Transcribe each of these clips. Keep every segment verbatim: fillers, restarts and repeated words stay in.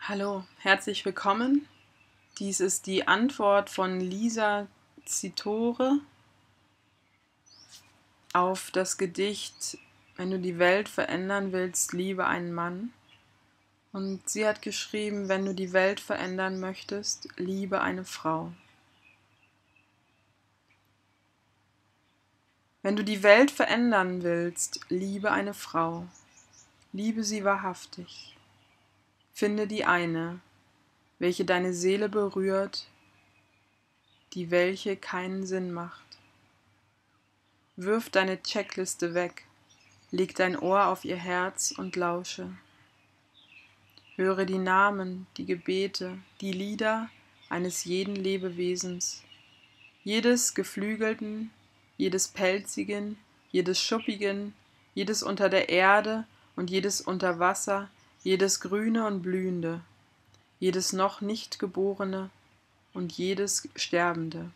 Hallo, herzlich willkommen. Dies ist die Antwort von Lisa Zittore auf das Gedicht Wenn du die Welt verändern willst, liebe einen Mann. Und sie hat geschrieben, wenn du die Welt verändern möchtest, liebe eine Frau. Wenn du die Welt verändern willst, liebe eine Frau. Liebe sie wahrhaftig. Finde die eine, welche deine Seele berührt, die welche keinen Sinn macht. Wirf deine Checkliste weg, leg dein Ohr auf ihr Herz und lausche. Höre die Namen, die Gebete, die Lieder eines jeden Lebewesens, jedes Geflügelten, jedes Pelzigen, jedes Schuppigen, jedes unter der Erde und jedes unter Wasser, jedes Grüne und Blühende, jedes noch nicht Geborene und jedes Sterbende.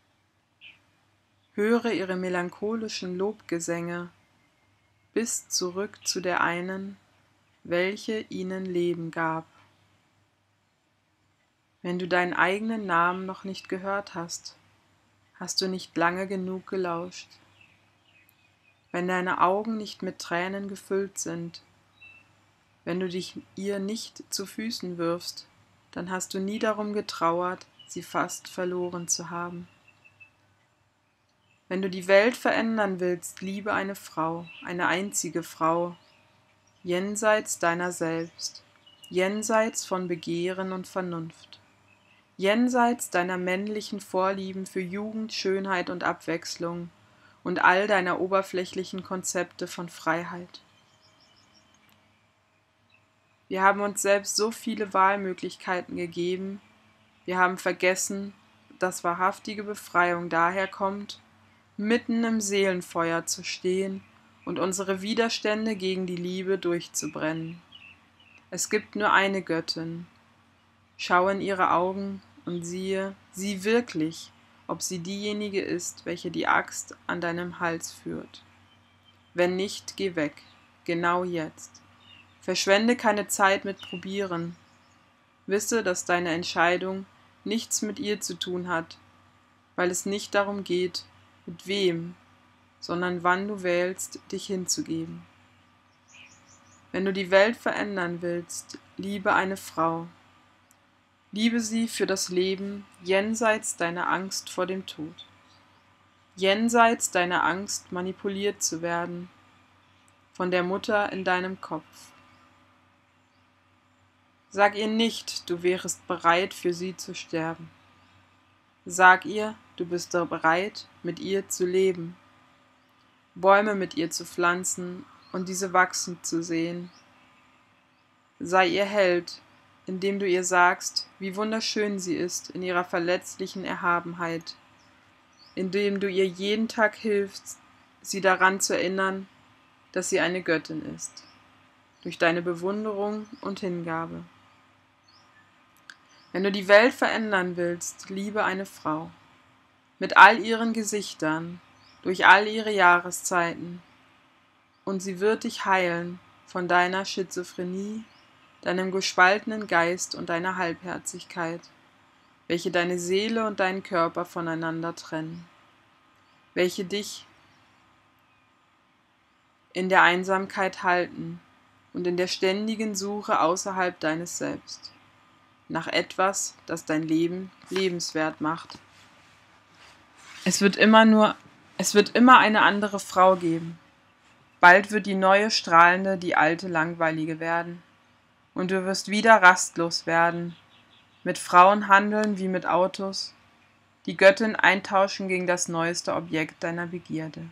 Höre ihre melancholischen Lobgesänge bis zurück zu der einen, welche ihnen Leben gab. Wenn du deinen eigenen Namen noch nicht gehört hast, hast du nicht lange genug gelauscht. Wenn deine Augen nicht mit Tränen gefüllt sind, wenn du dich ihr nicht zu Füßen wirfst, dann hast du nie darum getrauert, sie fast verloren zu haben. Wenn du die Welt verändern willst, liebe eine Frau, eine einzige Frau, jenseits deiner selbst, jenseits von Begehren und Vernunft, jenseits deiner männlichen Vorlieben für Jugend, Schönheit und Abwechslung und all deiner oberflächlichen Konzepte von Freiheit. Wir haben uns selbst so viele Wahlmöglichkeiten gegeben, wir haben vergessen, dass wahrhaftige Befreiung daher kommt, mitten im Seelenfeuer zu stehen und unsere Widerstände gegen die Liebe durchzubrennen. Es gibt nur eine Göttin. Schau in ihre Augen und siehe, sieh wirklich, ob sie diejenige ist, welche die Axt an deinem Hals führt. Wenn nicht, geh weg, genau jetzt. Verschwende keine Zeit mit Probieren. Wisse, dass deine Entscheidung nichts mit ihr zu tun hat, weil es nicht darum geht, mit wem, sondern wann du wählst, dich hinzugeben. Wenn du die Welt verändern willst, liebe eine Frau. Liebe sie für das Leben jenseits deiner Angst vor dem Tod. Jenseits deiner Angst, manipuliert zu werden, von der Mutter in deinem Kopf. Sag ihr nicht, du wärest bereit, für sie zu sterben. Sag ihr, du bist bereit, mit ihr zu leben, Bäume mit ihr zu pflanzen und diese wachsen zu sehen. Sei ihr Held, indem du ihr sagst, wie wunderschön sie ist in ihrer verletzlichen Erhabenheit, indem du ihr jeden Tag hilfst, sie daran zu erinnern, dass sie eine Göttin ist, durch deine Bewunderung und Hingabe. Wenn du die Welt verändern willst, liebe eine Frau, mit all ihren Gesichtern, durch all ihre Jahreszeiten, und sie wird dich heilen von deiner Schizophrenie, deinem gespaltenen Geist und deiner Halbherzigkeit, welche deine Seele und deinen Körper voneinander trennen, welche dich in der Einsamkeit halten und in der ständigen Suche außerhalb deines Selbst, nach etwas, das dein Leben lebenswert macht. Es wird immer nur, es wird immer eine andere Frau geben. Bald wird die neue Strahlende die alte Langweilige werden. Und du wirst wieder rastlos werden, mit Frauen handeln wie mit Autos, die Göttin eintauschen gegen das neueste Objekt deiner Begierde.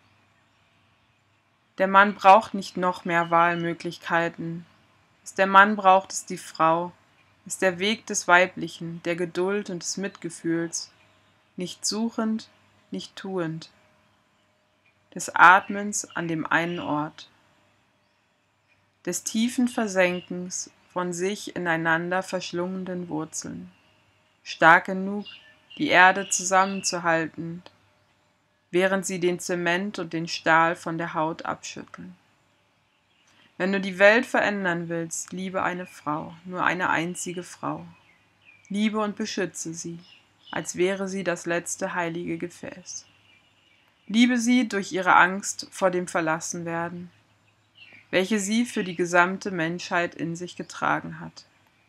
Der Mann braucht nicht noch mehr Wahlmöglichkeiten. Was der Mann braucht, ist die Frau, ist der Weg des Weiblichen, der Geduld und des Mitgefühls, nicht suchend, nicht tuend, des Atmens an dem einen Ort, des tiefen Versenkens von sich ineinander verschlungenen Wurzeln, stark genug, die Erde zusammenzuhalten, während sie den Zement und den Stahl von der Haut abschütteln. Wenn du die Welt verändern willst, liebe eine Frau, nur eine einzige Frau. Liebe und beschütze sie, als wäre sie das letzte heilige Gefäß. Liebe sie durch ihre Angst vor dem Verlassenwerden, welche sie für die gesamte Menschheit in sich getragen hat.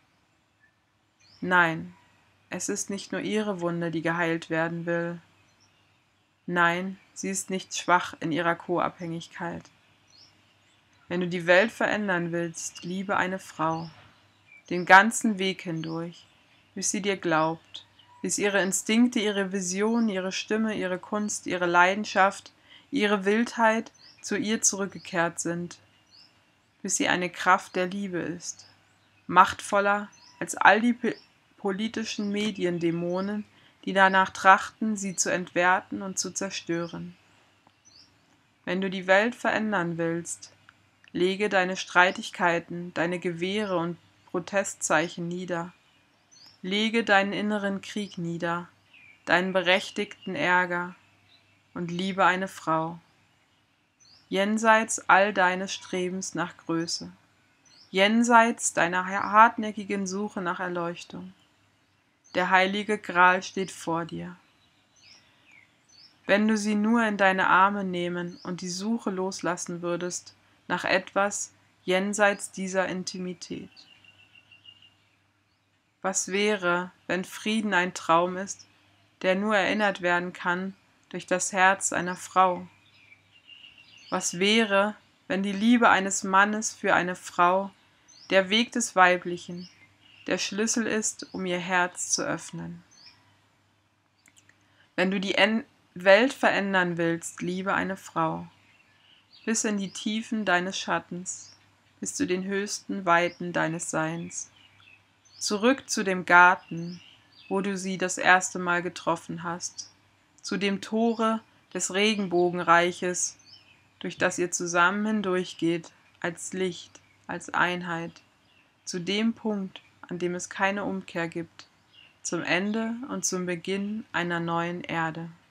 Nein, es ist nicht nur ihre Wunde, die geheilt werden will. Nein, sie ist nicht schwach in ihrer Co-Abhängigkeit. Wenn du die Welt verändern willst, liebe eine Frau, den ganzen Weg hindurch, bis sie dir glaubt, bis ihre Instinkte, ihre Vision, ihre Stimme, ihre Kunst, ihre Leidenschaft, ihre Wildheit zu ihr zurückgekehrt sind, bis sie eine Kraft der Liebe ist, machtvoller als all die politischen Mediendämonen, die danach trachten, sie zu entwerten und zu zerstören. Wenn du die Welt verändern willst, lege deine Streitigkeiten, deine Gewehre und Protestzeichen nieder. Lege deinen inneren Krieg nieder, deinen berechtigten Ärger und liebe eine Frau. Jenseits all deines Strebens nach Größe, jenseits deiner hartnäckigen Suche nach Erleuchtung. Der heilige Gral steht vor dir. Wenn du sie nur in deine Arme nehmen und die Suche loslassen würdest nach etwas jenseits dieser Intimität. Was wäre, wenn Frieden ein Traum ist, der nur erinnert werden kann durch das Herz einer Frau? Was wäre, wenn die Liebe eines Mannes für eine Frau der Weg des Weiblichen, der Schlüssel ist, um ihr Herz zu öffnen? Wenn du die Welt verändern willst, liebe eine Frau, bis in die Tiefen deines Schattens, bis zu den höchsten Weiten deines Seins. Zurück zu dem Garten, wo du sie das erste Mal getroffen hast, zu dem Tore des Regenbogenreiches, durch das ihr zusammen hindurchgeht, als Licht, als Einheit, zu dem Punkt, an dem es keine Umkehr gibt, zum Ende und zum Beginn einer neuen Erde.